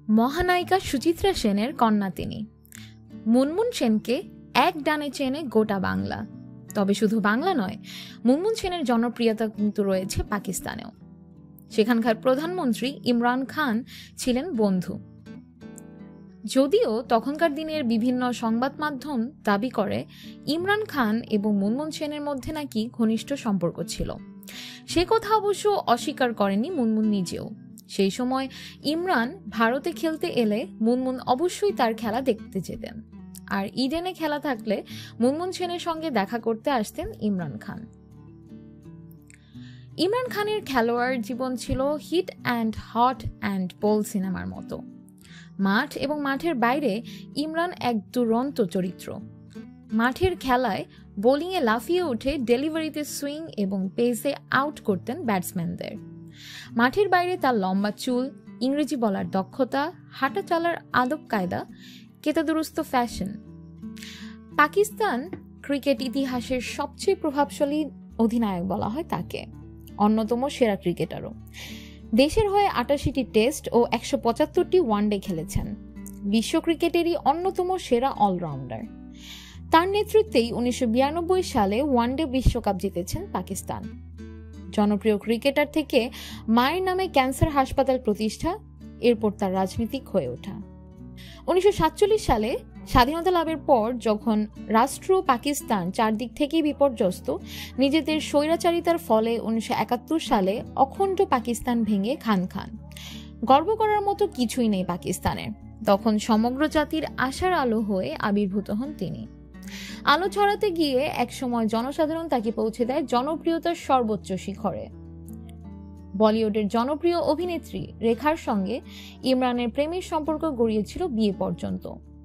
মহানায়িকা সুচিত্রা সেনের কন্যা তিনি। মুনমুন সেনকে এক ডানে চেনে গোটা বাংলা। তবে শুধু বাংলা নয়, মুনমুন সেনের জনপ্রিয়তা কিন্তু রয়েছে পাকিস্তানেও। সেখানকার প্রধানমন্ত্রী ইমরান খান ছিলেন বন্ধু। যদিও তখনকার দিনের বিভিন্ন সংবাদ মাধ্যম দাবি করে ইমরান খান এবং মুনমুন সেনের মধ্যে নাকি ঘনিষ্ঠ সম্পর্ক ছিল, সে কথা অবশ্য অস্বীকার করেনি মুনমুন নিজেও। সেই সময় ইমরান ভারতে খেলতে এলে মুনমুন অবশ্যই তার খেলা দেখতে যেতেন, আর ইডেনে খেলা থাকলে মুনমুন সেনের সঙ্গে দেখা করতে আসতেন ইমরান খান। ইমরান খানের খেলোয়াড় জীবন ছিল হিট অ্যান্ড হট অ্যান্ড পোল সিনেমার মতো। মাঠ এবং মাঠের বাইরে ইমরান এক দুরন্ত চরিত্র। মাঠের খেলায় বোলিংয়ে লাফিয়ে উঠে ডেলিভারিতে সুইং এবং পেসে আউট করতেন ব্যাটসম্যানদের। মাঠের বাইরে তার লম্বা চুল, ইংরেজি বলার দক্ষতা, হাঁটা চলার আদব কায়দা, কেতাদুরস্ত ফ্যাশন। পাকিস্তান ক্রিকেট ইতিহাসের সবচেয়ে প্রভাবশালী অধিনায়ক বলা হয় তাকে, অন্যতম সেরা ক্রিকেটারও। দেশের হয়ে ৮৮টি টেস্ট ও ১৭৫টি ওয়ানডে খেলেছেন। বিশ্ব ক্রিকেটেরই অন্যতম সেরা অলরাউন্ডার। তার নেতৃত্বেই ১৯৯২ সালে ওয়ানডে বিশ্বকাপ জিতেছেন পাকিস্তান। জনপ্রিয় ক্রিকেটার থেকে মায়ের নামে ক্যান্সার হাসপাতাল প্রতিষ্ঠা, এরপর তার রাজনীতিক হয়ে ওঠা। ১৯৪৭ সালে স্বাধীনতা লাভের পর যখন রাষ্ট্র পাকিস্তান চারদিক থেকেই বিপর্যস্ত, নিজেদের স্বৈরাচারিতার ফলে ১৯৭১ সালে অখণ্ড পাকিস্তান ভেঙে খান। গর্ব করার মতো কিছুই নেই পাকিস্তানের। তখন সমগ্র জাতির আশার আলো হয়ে আবির্ভূত হন তিনি। আলো ছড়াতে গিয়ে একসময় জনসাধারণ তাকে পৌঁছে দেয় জনপ্রিয়তার সর্বোচ্চ শিখরে। বলিউডের জনপ্রিয় অভিনেত্রী রেখার সঙ্গে ইমরানের প্রেমের সম্পর্ক গড়িয়েছিল বিয়ে পর্যন্ত।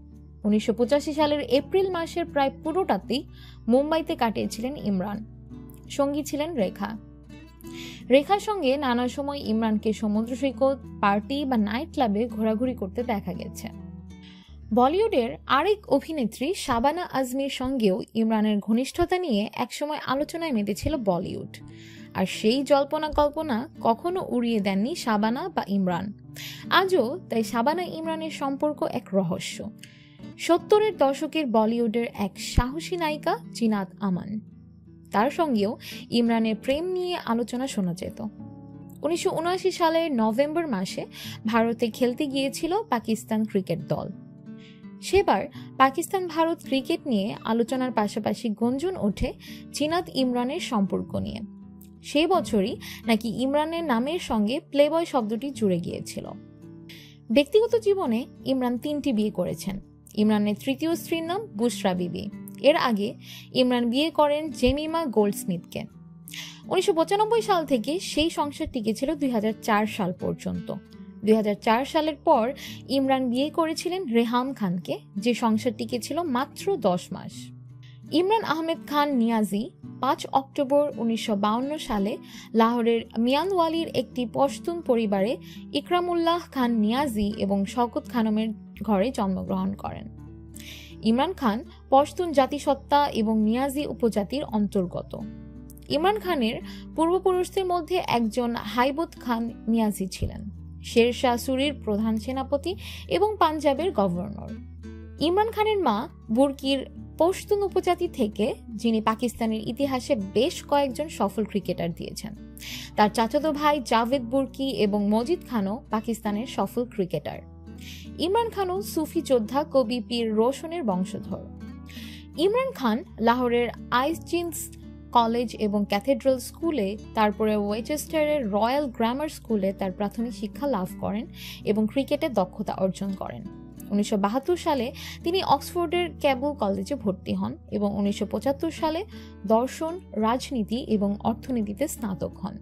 ১৯৮৫ সালের এপ্রিল মাসের প্রায় পুরোটাতেই মুম্বাইতে কাটিয়েছিলেন ইমরান। সঙ্গী ছিলেন রেখা। রেখার সঙ্গে নানা সময় ইমরানকে সমুদ্র সৈকত, পার্টি বা নাইট ক্লাবে ঘোরাঘুরি করতে দেখা গেছে। বলিউডের আরেক অভিনেত্রী শাবানা আজমির সঙ্গেও ইমরানের ঘনিষ্ঠতা নিয়ে একসময় আলোচনায় মেতেছিল বলিউড। আর সেই জল্পনা কল্পনা কখনো উড়িয়ে দেননি শাবানা বা ইমরান। আজও তাই শাবানা ইমরানের সম্পর্ক এক রহস্য। ৭০-এর দশকের বলিউডের এক সাহসী নায়িকা জিনাত আমান, তার সঙ্গেও ইমরানের প্রেম নিয়ে আলোচনা শোনা যেত। ১৯৭৯ সালের নভেম্বর মাসে ভারতে খেলতে গিয়েছিল পাকিস্তান ক্রিকেট দল। সেবার পাকিস্তান ভারত ক্রিকেট নিয়ে আলোচনার পাশাপাশি গুঞ্জন ওঠে জিনাত ইমরানের সম্পর্ক নিয়ে। সেই বছরই নাকি ইমরানের নামের সঙ্গে প্লেবয় শব্দটি জুড়ে গিয়েছিল। ব্যক্তিগত জীবনে ইমরান ৩টি বিয়ে করেছেন। ইমরানের তৃতীয় স্ত্রীর নাম বুশরা বিবি। এর আগে ইমরান বিয়ে করেন জেমিমা গোল্ডস্মিথকে। ১৯৯৫ সাল থেকে সেই সংসার টিকেছিল ২০০৪ সাল পর্যন্ত। ২০০৪ সালের পর ইমরান বিয়ে করেছিলেন রেহাম খানকে, যে সংসার টিকেছিল মাত্র ১০ মাস। ইমরান আহমেদ খান নিয়াজি ৫ অক্টোবর ১৯৫২ সালে লাহোরের মিয়ানওয়ালির একটি পশতুন পরিবারে ইকরামুল্লাহ খান নিয়াজি এবং শওকত খানমের ঘরে জন্মগ্রহণ করেন। ইমরান খান পশতুন জাতিসত্তা এবং নিয়াজি উপজাতির অন্তর্গত। ইমরান খানের পূর্বপুরুষদের মধ্যে একজন হাইবত খান নিয়াজি ছিলেন, শের শাহ সুরির প্রধান সেনাপতি এবং পাঞ্জাবের গভর্নর। ইমরান খানের মা বুরকির পশতুন উপজাতি থেকে, যিনি পাকিস্তানের ইতিহাসে বেশ কয়েকজন সফল ক্রিকেটার দিয়েছেন। তার চাচাতো ভাই জাভেদ বুরকি এবং মজিদ খানও পাকিস্তানের সফল ক্রিকেটার। ইমরান খানও সুফি যোদ্ধা কবি পীর রোশনের বংশধর। ইমরান খান লাহোরের আইসজিন্স কলেজ এবং ক্যাথেড্রাল স্কুলে, তারপরে ওয়েচেস্টারের রয়্যাল গ্রামার স্কুলে তার প্রাথমিক শিক্ষা লাভ করেন এবং ক্রিকেটে দক্ষতা অর্জন করেন। ১৯৭২ সালে তিনি অক্সফোর্ডের ক্যাবল কলেজে ভর্তি হন এবং ১৯৭৫ সালে দর্শন, রাজনীতি এবং অর্থনীতিতে স্নাতক হন।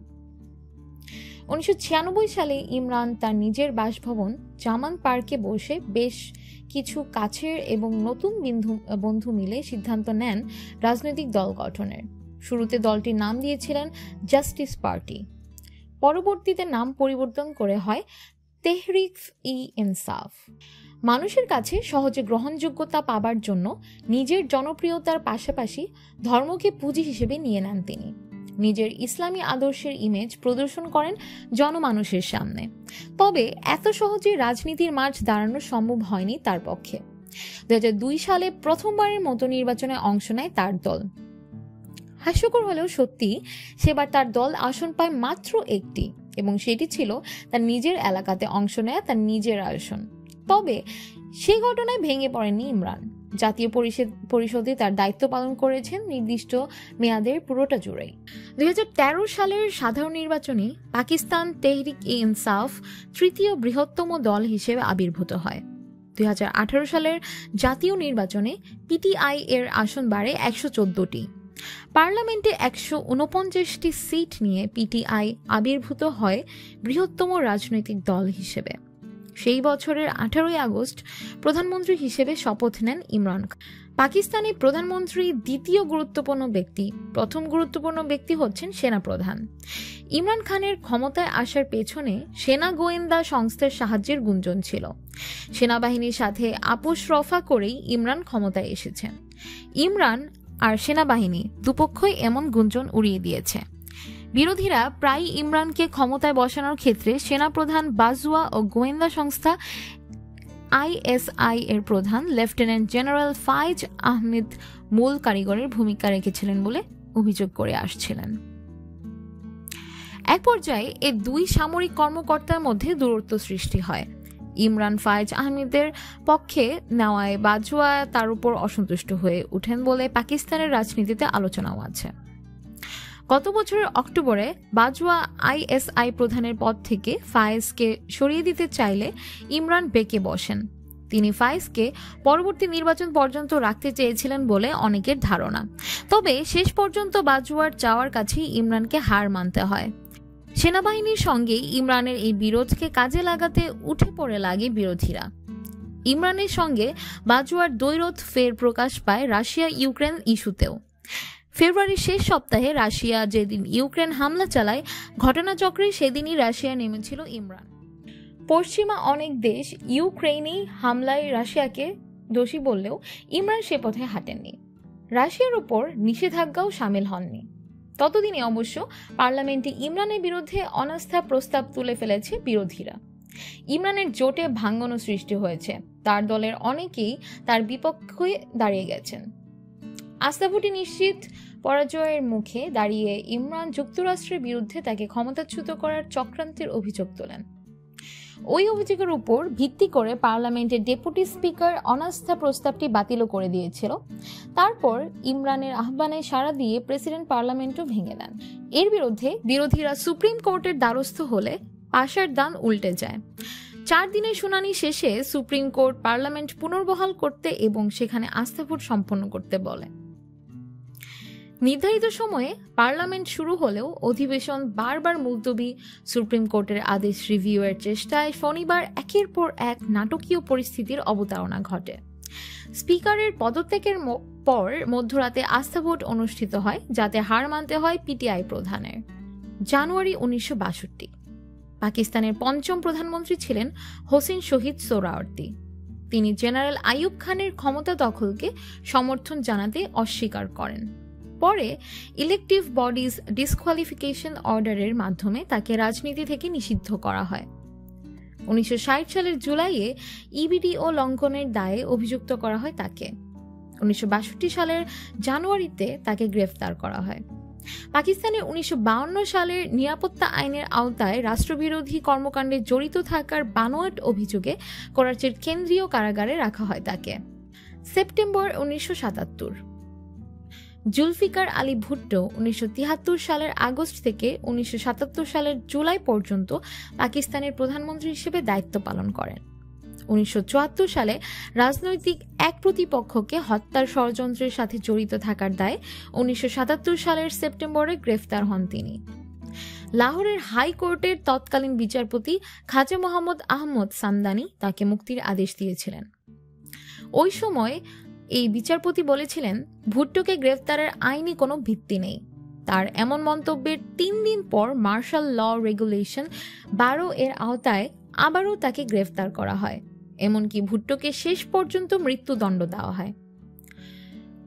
১৯৯৬ সালে ইমরান তার নিজের বাসভবন জামান পার্কে বসে বেশ কিছু কাছের এবং নতুন বন্ধু মিলে সিদ্ধান্ত নেন রাজনৈতিক দল গঠনের। শুরুতে দলটির নাম দিয়েছিলেন জাস্টিস পার্টি, পরবর্তীতে নাম পরিবর্তন করে হয় তেহরিক-ই-ইনসাফ। মানুষের কাছে সহজে গ্রহণযোগ্যতা পাবার জন্য নিজের জনপ্রিয়তার পাশাপাশি ধর্মকে পুঁজি হিসেবে নিয়ে নেন তিনি। নিজের ইসলামী আদর্শের ইমেজ প্রদর্শন করেন জনমানুষের সামনে। তবে এত সহজে রাজনীতির মাঠ দাঁড়ানো সম্ভব হয়নি তার পক্ষে। 2002 সালে প্রথমবারের মতো নির্বাচনে অংশ নেয় তার দল। হাস্যকর হলেও সত্যি, সেবার তার দল আসন পায় মাত্র একটি, এবং সেটি ছিল তার নিজের এলাকাতে অংশ নেয়া তার নিজের আসন। তবে সেই ঘটনায় ভেঙে পড়েননি ইমরান। জাতীয় পরিষদে তার দায়িত্ব পালন করেছেন নির্দিষ্ট মেয়াদের পুরোটা জুড়েই। 2013 সালের সাধারণ নির্বাচনে পাকিস্তান তেহরিক-ই-ইনসাফ তৃতীয় বৃহত্তম দল হিসেবে আবির্ভূত হয়। 2018 সালের জাতীয় নির্বাচনে পিটিআই এর আসন বাড়ে 114টি। পার্লামেন্টে 149টি সিট নিয়ে পিটিআই আবির্ভূত হয় বৃহত্তম রাজনৈতিক দল হিসেবে। সেই বছরের 18 আগস্ট প্রধানমন্ত্রী হিসেবে শপথ নেন ইমরান। পাকিস্তানি প্রধানমন্ত্রী দ্বিতীয় গুরুত্বপূর্ণ ব্যক্তি, প্রথম গুরুত্বপূর্ণ ব্যক্তি হচ্ছেন সেনাপ্রধান। ইমরান খানের ক্ষমতায় আসার পেছনে সেনা গোয়েন্দা সংস্থার সাহায্যের গুঞ্জন ছিল। সেনাবাহিনীর সাথে আপোষ রফা করেই ইমরান ক্ষমতায় এসেছেন। ইমরান আর সেনাবাহিনী দুপক্ষই এমন গুঞ্জন উড়িয়ে দিয়েছে। বিরোধীরা প্রায় ইমরানকে ক্ষমতায় বসানোর ক্ষেত্রে সেনাপ্রধান বাজওয়া ও গোয়েন্দা সংস্থা আইএসআই এর প্রধান লেফটেন্যান্ট জেনারেল ফাইজ আহমেদ মূল কারিগরের ভূমিকা রেখেছিলেন বলে অভিযোগ করে আসছিলেন। এক পর্যায়ে এই দুই সামরিক কর্মকর্তার মধ্যে দূরত্ব সৃষ্টি হয়। ইমরান ফাইজ আহমেদের পক্ষে নেওয়ায় বাজওয়া তার উপর অসন্তুষ্ট হয়ে ওঠেন বলে পাকিস্তানের রাজনীতিতে আলোচনাও আছে। গত বছরের অক্টোবরে বাজওয়া আইএসআই প্রধানের পদ থেকে ফায়েজকে সরিয়ে দিতে চাইলে ইমরান বেঁকে বসেন। তিনি ফায়েজকে পরবর্তী নির্বাচন পর্যন্ত রাখতে চেয়েছিলেন বলে অনেকের ধারণা। তবে শেষ পর্যন্ত বাজওয়ার চাওয়ার কাছেই ইমরানকে হার মানতে হয়। সেনাবাহিনীর সঙ্গে ইমরানের এই বিরোধকে কাজে লাগাতে উঠে পড়ে লাগে বিরোধীরা। ইমরানের সঙ্গে বাজওয়ার দ্বৈরথ ফের প্রকাশ পায় রাশিয়া ইউক্রেন ইস্যুতেও। ফেব্রুয়ারির শেষ সপ্তাহে রাশিয়া যেদিন ইউক্রেন হামলা চালায়, ঘটনাচক্রে সেদিনই রাশিয়া নেমেছিল ইমরান। পশ্চিমা অনেক দেশ ইউক্রেনে হামলায় রাশিয়াকে দোষী বললেও ইমরান সে পথে হাঁটেননি। রাশিয়ার উপর নিষেধাজ্ঞাও সামিল হননি। ততদিনে অবশ্য পার্লামেন্টে ইমরানের বিরুদ্ধে অনাস্থা প্রস্তাব তুলে ফেলেছে বিরোধীরা। ইমরানের জোটে ভাঙ্গনও সৃষ্টি হয়েছে। তার দলের অনেকেই তার বিপক্ষে দাঁড়িয়ে গেছেন। আস্থাভোটে নিশ্চিত পরাজয়ের মুখে দাঁড়িয়ে ইমরান যুক্তরাষ্ট্রের বিরুদ্ধে তাকে ক্ষমতাচ্যুত করার চক্রান্তের অভিযোগ তোলেন। ওই অভিযোগের উপর ভিত্তি করে পার্লামেন্টের ডেপুটি স্পিকার অনাস্থা প্রস্তাবটি বাতিল করে দিয়েছিল। তারপর ইমরানের আহ্বানে সাড়া দিয়ে প্রেসিডেন্ট পার্লামেন্টও ভেঙে দেন। এর বিরুদ্ধে বিরোধীরা সুপ্রিম কোর্টের দ্বারস্থ হলে পাশার দান উল্টে যায়। 4 দিনের শুনানি শেষে সুপ্রিম কোর্ট পার্লামেন্ট পুনর্বহাল করতে এবং সেখানে আস্থা ভোট সম্পন্ন করতে বলে। নির্ধারিত সময়ে পার্লামেন্ট শুরু হলেও অধিবেশন বারবার মুলতবি। সুপ্রিম কোর্টের আদেশ রিভিউয়ের চেষ্টায় শনিবার একের পর এক নাটকীয় পরিস্থিতির অবতারণা ঘটে। স্পিকারের পদত্যাগের পর মধ্যরাতে আস্থা ভোট অনুষ্ঠিত হয়, যাতে হার মানতে হয় পিটিআই প্রধানের। জানুয়ারি 1962। পাকিস্তানের পঞ্চম প্রধানমন্ত্রী ছিলেন হোসেন শহীদ সোহরাওয়ার্দী। তিনি জেনারেল আইয়ুব খানের ক্ষমতা দখলকে সমর্থন জানাতে অস্বীকার করেন। পরে ইলেকটিভ বডিজ ডিসকোয়ালিফিকেশন অর্ডারের মাধ্যমে তাকে রাজনীতি থেকে নিষিদ্ধ করা হয়। 1960 সালের জুলাইয়ে ইবিডিও লঙ্ঘনের দায়ে অভিযুক্ত করা হয় তাকে। 1962 সালের জানুয়ারিতে তাকে গ্রেফতার করা হয়। পাকিস্তানের 1952 সালের নিরাপত্তা আইনের আওতায় রাষ্ট্রবিরোধী কর্মকাণ্ডে জড়িত থাকার বানোয়াট অভিযোগে করাচির কেন্দ্রীয় কারাগারে রাখা হয় তাকে। সেপ্টেম্বর 1977। জুলফিকার আলী ভুট্টো 1973 সালের আগস্ট থেকে 1977 সালের জুলাই পর্যন্ত পাকিস্তানের প্রধানমন্ত্রী হিসেবে দায়িত্ব পালন করেন। 1974 সালে রাজনৈতিক এক প্রতিপক্ষকে হত্যার ষড়যন্ত্রের সাথে জড়িত থাকার দায়ে 1977 সালের সেপ্টেম্বরে গ্রেফতার হন তিনি। লাহোরের হাইকোর্টের তৎকালীন বিচারপতি খাজা মোহাম্মদ আহমদ সামদানি তাকে মুক্তির আদেশ দিয়েছিলেন। ওই সময় এই বিচারপতি বলেছিলেন, ভুট্টোকে গ্রেফতারের আইনি কোনো ভিত্তি নেই। তার এমন মন্তব্যের 3 দিন পর মার্শাল ল রেগুলেশন 12 এর আওতায় আবারও তাকে গ্রেফতার করা হয়। এমনকি ভুট্টোকে শেষ পর্যন্ত মৃত্যুদণ্ড দেওয়া হয়।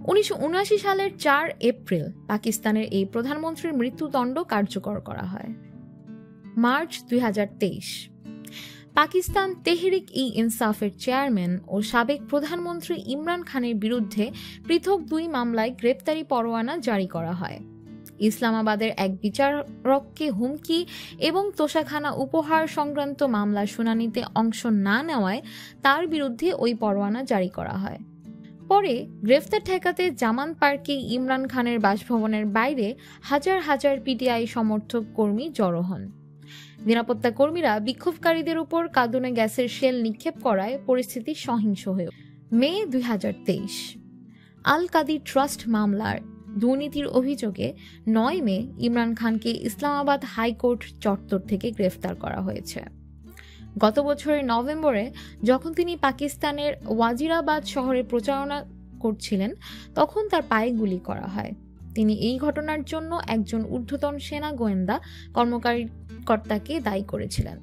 1979 সালের 4 এপ্রিল পাকিস্তানের এই প্রধানমন্ত্রীর মৃত্যুদণ্ড কার্যকর করা হয়। মার্চ 2023 পাকিস্তান তেহরিক ই ইনসাফের চেয়ারম্যান ও সাবেক প্রধানমন্ত্রী ইমরান খানের বিরুদ্ধে পৃথক 2 মামলায় গ্রেপ্তারি পরোয়ানা জারি করা হয়। ইসলামাবাদের এক বিচারককে হুমকি এবং তোষাখানা উপহার সংক্রান্ত মামলার শুনানিতে অংশ না নেওয়ায় তার বিরুদ্ধে ওই পরোয়ানা জারি করা হয়। পরে গ্রেফতার ঠেকাতে জামান পার্কে ইমরান খানের বাসভবনের বাইরে হাজার হাজার পিটিআই সমর্থক কর্মী জড়ো হন। নিরাপত্তা কর্মীরা বিক্ষোভকারীদের উপর কাঁদুনে গ্যাসের শেল নিক্ষেপ করায় পরিস্থিতি সহিংস হয়ে ওঠে। মে 2023 আল কাদির ট্রাস্ট মামলার দুর্নীতির অভিযোগে 9 মে ইমরান খানকে ইসলামাবাদ হাইকোর্ট চত্বর থেকে গ্রেফতার করা হয়েছে। গত বছরের নভেম্বরে যখন তিনি পাকিস্তানের ওয়াজিরাবাদ শহরে প্রচারণা করছিলেন তখন তার পায়ে গুলি করা হয়। তিনি এই ঘটনার জন্য একজন ঊর্ধ্বতন সেনা গোয়েন্দা কর্মকর্তাকে দায়ী করেছিলেন।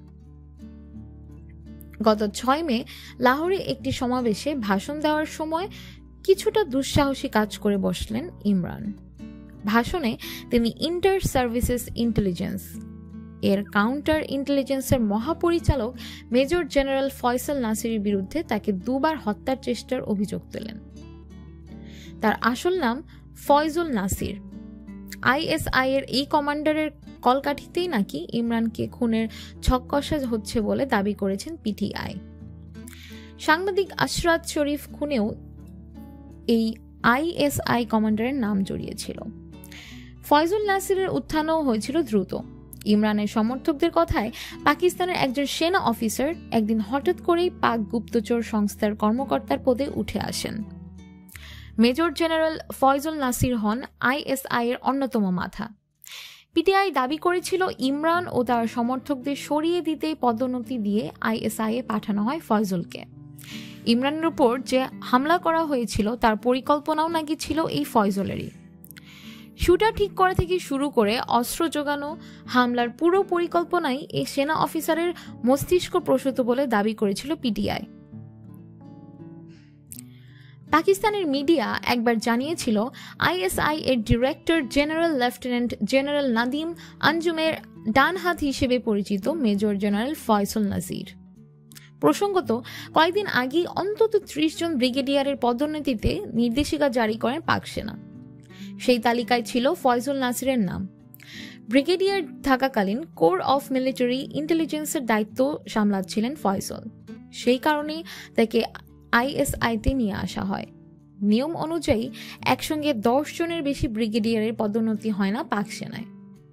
গত 6 মে লাহোরে একটি সমাবেশে ভাষণ দেওয়ার সময় কিছুটা দুঃসাহসী কাজ করে বসলেন ইমরান। ভাষণে তিনি ইন্টার সার্ভিসেস ইন্টেলিজেন্স এর কাউন্টার ইন্টেলিজেন্সের মহাপরিচালক মেজর জেনারেল ফয়সাল নাসিরের বিরুদ্ধে তাকে 2 বার হত্যার চেষ্টার অভিযোগ তোলেন। তার আসল নাম ফয়জুল নাসির। আইএসআই এর এই কমান্ডারের কলকাঠিতেই নাকি ইমরানকে খুনের ছক কষা হচ্ছে বলে দাবি করেছেন পিটিআই। সাংবাদিক আশরাত শরীফ খুনেও এই আইএসআই কমান্ডারের নাম জড়িয়েছিল। ফয়জুল নাসিরের উত্থানও হয়েছিল দ্রুত। ইমরানের সমর্থকদের কথায় পাকিস্তানের একজন সেনা অফিসার একদিন হঠাৎ করেই পাক গুপ্তচর সংস্থার কর্মকর্তার পদে উঠে আসেন। মেজর জেনারেল ফয়জুল নাসির হন আইএসআই এর অন্যতম মাথা। পিটিআই দাবি করেছিল ইমরান ও তার সমর্থকদের সরিয়ে দিতে পদোন্নতি দিয়ে আইএসআই এ পাঠানো হয় ফয়জুলকে। ইমরানের উপর যে হামলা করা হয়েছিল তার পরিকল্পনাও নাকি ছিল এই ফয়জুলেরই। শুটার ঠিক করা থেকে শুরু করে অস্ত্র জোগানো, হামলার পুরো পরিকল্পনাই এই সেনা অফিসারের মস্তিষ্ক প্রসূত বলে দাবি করেছিল পিটিআই। পাকিস্তানের মিডিয়া একবার জানিয়েছিল আইএসআই এর director general lieutenant general Nadeem আঞ্জুমের ডান হাত হিসেবে পরিচিত মেজর জেনারেল ফয়সাল নাসির। প্রসঙ্গত, কয়েকদিন আগেই অন্তত 30 জন ব্রিগেডিয়ারের পদোন্নতিতে নির্দেশিকা জারি করেন পাক সেনা। সেই তালিকায় ছিল ফয়জুল নাসিরের নাম। ব্রিগেডিয়ার থাকাকালীন কোর অফ মিলিটারি ইন্টেলিজেন্সের দায়িত্ব সামলাচ্ছিলেন ফয়জল। সেই কারণেই তাকে আইএসআইতে নিয়ে আসা হয়। নিয়ম অনুযায়ী একসঙ্গে 10 জনের বেশি ব্রিগেডিয়ারের পদোন্নতি হয় না পাক সেনায়।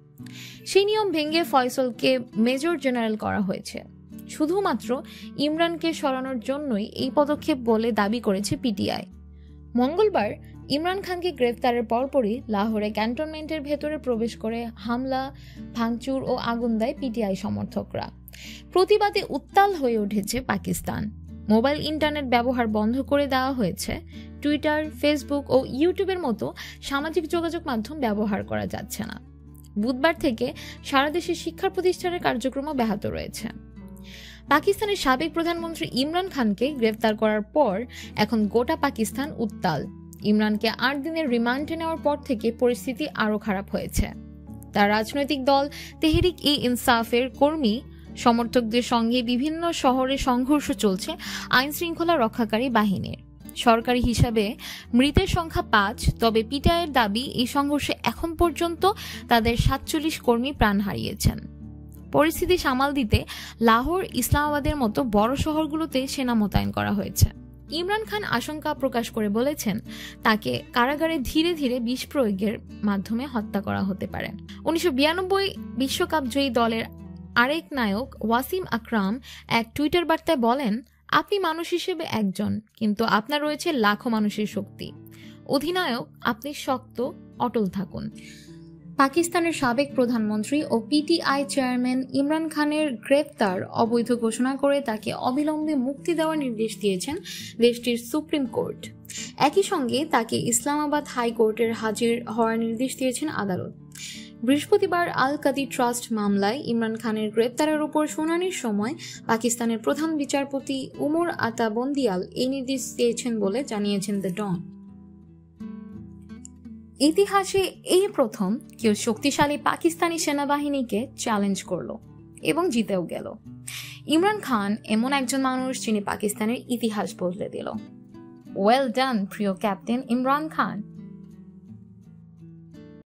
সেই নিয়ম ভেঙে ফয়সলকে মেজর জেনারেল করা হয়েছে। শুধুমাত্র ইমরানকে সরানোর জন্যই এই পদক্ষেপ বলে দাবি করেছে পিটিআই। মঙ্গলবার ইমরান খানকে গ্রেফতারের পরপরই লাহোরে ক্যান্টনমেন্টের ভেতরে প্রবেশ করে হামলা, ভাঙচুর ও আগুন দেয় পিটিআই সমর্থকরা। প্রতিবাদে উত্তাল হয়ে উঠেছে পাকিস্তান। মোবাইল ইন্টারনেট ব্যবহার বন্ধ করে দেওয়া হয়েছে। টুইটার, ফেসবুক ও ইউটিউবের মতো সামাজিক যোগাযোগ মাধ্যম ব্যবহার করা যাচ্ছে না। বুধবার থেকে সারা দেশে শিক্ষা প্রতিষ্ঠানের কার্যক্রমও ব্যাহত রয়েছে। পাকিস্তানের সাবেক প্রধানমন্ত্রী ইমরান খানকে গ্রেফতার করার পর এখন গোটা পাকিস্তান উত্তাল। ইমরানকে 8 দিনের রিমান্ডে নেওয়ার পর থেকে পরিস্থিতি আরও খারাপ হয়েছে। তার রাজনৈতিক দল তেহরিক ই ইনসাফের কর্মী সমর্থকদের সঙ্গে বিভিন্ন শহরে সংঘর্ষ চলছে আইন শৃঙ্খলা রক্ষাকারী বাহিনীর। সরকারি হিসাবে মৃতের সংখ্যা 5, তবে পিটিআইয়ের দাবি এই সংঘর্ষে এখন পর্যন্ত তাদের 47 কর্মী প্রাণ হারিয়েছেন। পরিস্থিতি সামাল দিতে লাহোর, ইসলামাবাদের মতো বড় শহরগুলোতে সেনা মোতায়েন করা হয়েছে। ইমরান খান আশঙ্কা প্রকাশ করে বলেছেন তাকে কারাগারে ধীরে ধীরে বিষ প্রয়োগের মাধ্যমে হত্যা করা হতে পারে। 1992 বিশ্বকাপ জয়ী দলের আরেক নায়ক ওয়াসিম আকরাম এক টুইটার বার্তায় বলেন, আপনি মানুষ হিসেবে একজন, কিন্তু আপনার রয়েছে লাখো মানুষের শক্তি। অধিনায়ক, আপনি শক্ত, অটল থাকুন। পাকিস্তানের সাবেক প্রধানমন্ত্রী ও পিটিআই চেয়ারম্যান ইমরান খানের গ্রেফতার অবৈধ ঘোষণা করে তাকে অবিলম্বে মুক্তি দেওয়ার নির্দেশ দিয়েছেন দেশটির সুপ্রিম কোর্ট। একই সঙ্গে তাকে ইসলামাবাদ হাইকোর্টের হাজির হওয়ার নির্দেশ দিয়েছেন আদালত। বৃহস্পতিবার আল কাদি ট্রাস্ট মামলায় ইমরান খানের গ্রেপ্তারের উপর শুনানির সময় পাকিস্তানের প্রধান বিচারপতি উমর আতা বন্দিয়াল এই নির্দেশ দিয়েছেন বলে জানিয়েছেন দ্য ডন। ইতিহাসে এই প্রথম কেউ শক্তিশালী পাকিস্তানি সেনাবাহিনীকে চ্যালেঞ্জ করলো এবং জিতেও গেল। ইমরান খান এমন একজন মানুষ যিনি পাকিস্তানের ইতিহাস বদলে দিল। ওয়েল ডান প্রিয় ক্যাপ্টেন ইমরান খান।